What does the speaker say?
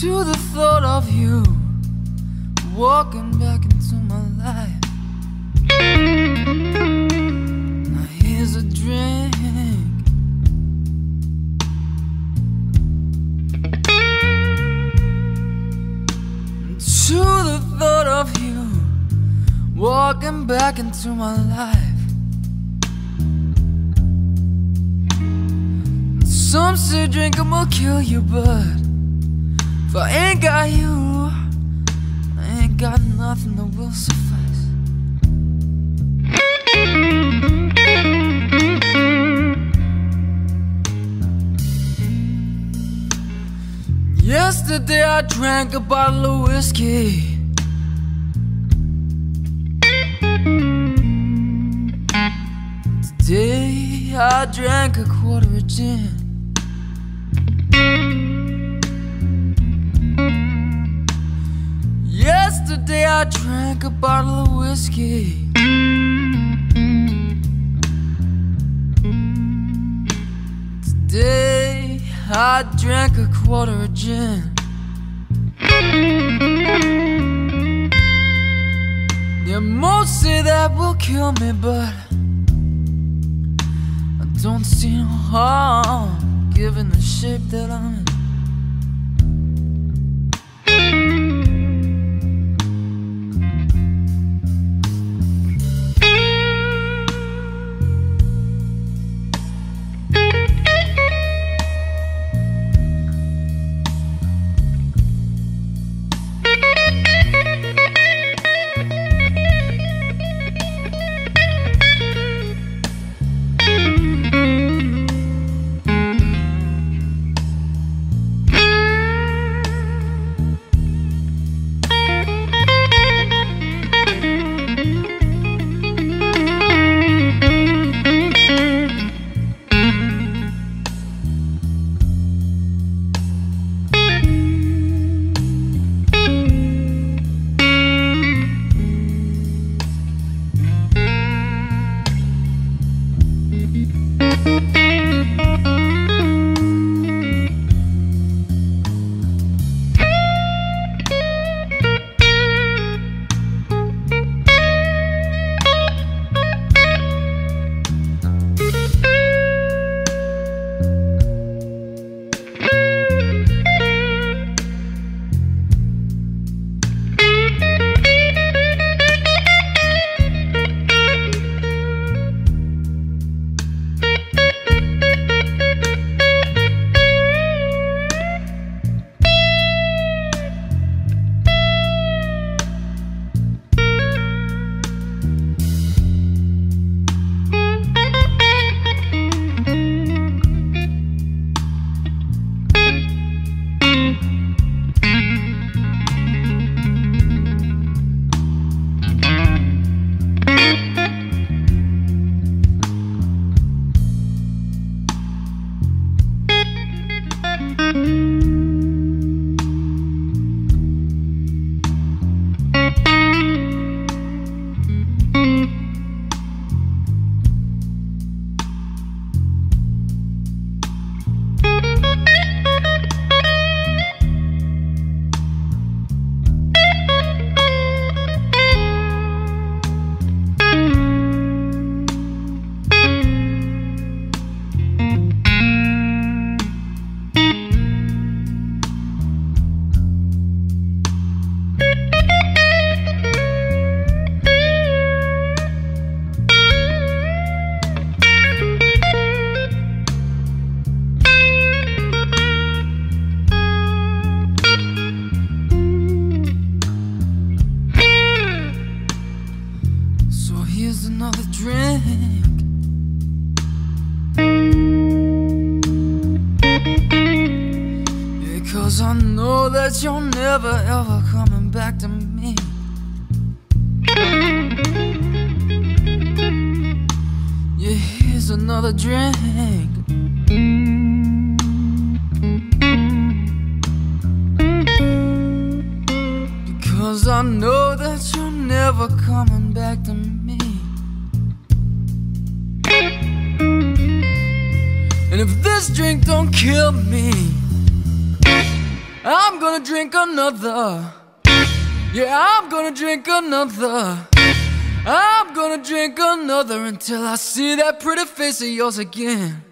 to the thought of you walking back into my life. Now here's a drink. To the thought of you walking back into my life. Some say drinking will kill you, but if I ain't got you, I ain't got nothing that will suffice. Yesterday I drank a bottle of whiskey. Today I drank a quarter of gin. Yesterday I drank a bottle of whiskey. Today I drank a quarter of gin. Yeah, most say that will kill me, but I don't see no harm given the shape that I'm in. Here's another drink. Because I know that you're never ever coming back to me. Yeah, here's another drink. Because I know that you're never coming back to me. And if this drink don't kill me, I'm gonna drink another. Yeah, I'm gonna drink another. I'm gonna drink another until I see that pretty face of yours again.